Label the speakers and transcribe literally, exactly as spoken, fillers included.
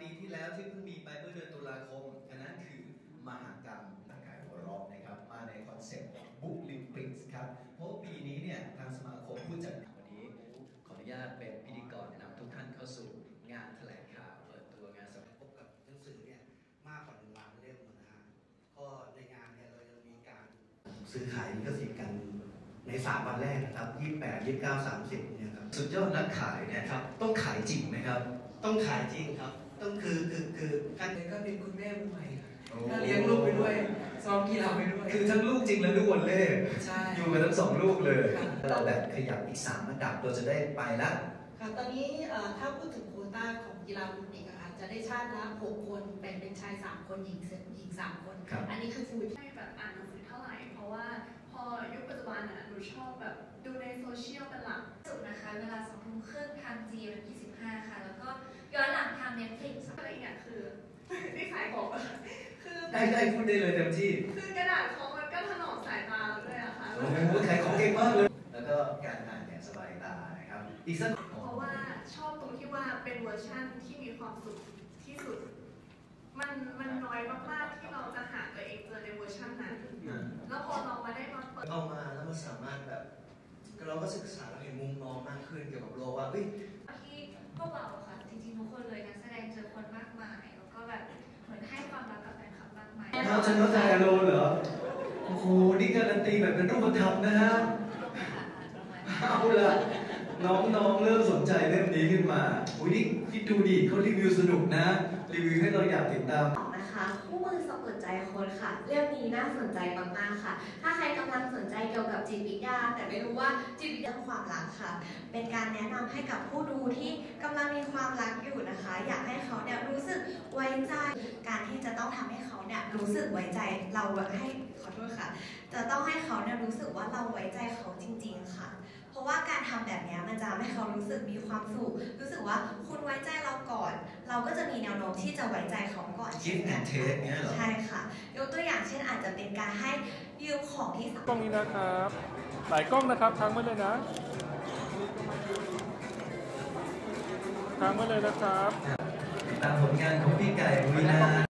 Speaker 1: ปีที่แล้วที่เพิ่งมีไปเมื่อเดือนตุลาคมอันนั้นคือมหกรรมร่างกายหัวเราะนะครับมาในคอนเซ็ปต์บุ๊กลิมปิกส์ครับเพราะปีนี้เนี่ยทางสมาคมผู้จัดวันนี้ขออนุญาตเป็นพิธีกรนำทุกท่านเข้าสู่งานแถลงข่าวเปิดตัวงานสำหรับ
Speaker 2: พบกับหนังสือเนี่ยมากกว่าหนึ่งล้านเล่มนะฮะก็ในงานเนี่ยเรายังมีการซื้อขายลิขสิทธิ์กันในสามวันแรกนะครับยี่สิบแปด ยี่สิบเก้า สามสิบเนี่ยครับ
Speaker 1: สุดยอดนักขายเนี่ยครับต้องขายจริงไหมครับ
Speaker 2: ต้องขายจริงครับต้องคือคือคือ
Speaker 3: กันเลยก็เป็นคุณแม่มือใหม่ค่ะก็เลี้ยงลูกไปด้วยซ้อมกีฬาไปด้วย
Speaker 1: คือทั้งลูกจริงและลูกวอลเล่อยู่กันทั้งสองลูกเลยเราแบบขยับอีกสามระดับเราจะได้ไปแล้ว
Speaker 4: ค่ะตอนนี้ถ้าพูดถึงโควต้าของกีฬาโอลิมปิกอะค่ะจะได้ชาติละหกคนแบ่งเป็นชายสามคนหญิงหญิงสามคนอันนี้คือฟูล
Speaker 5: ไม่แบบอ่านหนังสือเท่าไหร่เพราะว่าพอยุคปัจจุบันอ่ะหนูชอบแบบดูในโซเชียลเป็นหลัก
Speaker 6: สุดนะคะเวลาสองทุ่มครึ่งทางจีวันที่สิบห้าค่ะแล้วก็ย้อนหลังทาง Netflix
Speaker 5: อะไรอีกอย่างคือที่ขายของคือ
Speaker 1: ได้ได้พูดได้เลยเต็มที่
Speaker 5: คือกระดาษเขามันก็ถนอมสายตาด้วยอะค่ะ
Speaker 1: โอ้โหขายของเก่งมากเลยแล้วก็การอ่านเนี่ยสบายตานะครับอีกสัก
Speaker 5: เพราะว่าชอบตรงที่ว่าเป็นเวอร์ชั่นที่มีความสุขที่สุดมันมันน้อยมากๆที่เราจะหาตัวเองเจอในเวอร์ชันนั้นแล้วพอเรามาได้มาเปิด
Speaker 2: เอามาแล้วมันสามารถแบบเราก็ศึกษาเราเห็นมุมมองมากขึ้นเกี่ยวกับโลกว่าเฮ้ย
Speaker 6: ที่พวกเราค่ะจริงๆทุกคนเลยนักแสดงเจอคนมากมายแล้วก็แบบเหมือนให้ความรักกับแฟนคลับมากมาย
Speaker 1: เราจะเข้าใจอารมณ์เหรอโอ้โหนี่การันตีแบบเป็นรูปธรรมนะฮะเอาละน้องๆเริ่มสนใจเรื่องนี้ขึ้นมาอุ้ยนี่คิดดูดิเขารีวิวสนุกนะรีวิวให้เราอยากติดตาม
Speaker 7: นะคะคู่มือสะกดใจคนค่ะเรื่องนี้น่าสนใจมากๆค่ะถ้าใครกำลังสนใจเกี่ยวกับจิตวิทยาแต่ไม่รู้ว่าจิตวิทยาความรักค่ะเป็นการแนะนำให้กับผู้ดูที่กำลังมีความรักอยู่นะคะอยากให้เขาเนี่ยรู้สึกไว้ใจการที่จะต้องทำให้เขาเนี่ยรู้สึกไว้ใจเราให้ขอโทษค่ะจะต้องให้เขาเนี่ยรู้สึกว่าเราไว้ใจเขาจริงๆค่ะเพราะว่าการทำแบบนี้มันจะให้เขารู้สึกมีความสุขรู้สึกว่าคุณไว้ใจเราก่อนเราก็จะมีแนวโน้มที่จะไว้ใจเขาก่อน
Speaker 1: คิดแอนเทสเนี้ยเหรอ
Speaker 7: ใช่ค่ะยกตัวอย่างเช่นอาจจะเป็นการให้ยืมของที่
Speaker 8: กล้องนี้นะครับหลายกล้องนะครับทางมาเลยนะทางมาเลยนะครับ
Speaker 1: ตามผลงานของพี่ไก่วีนา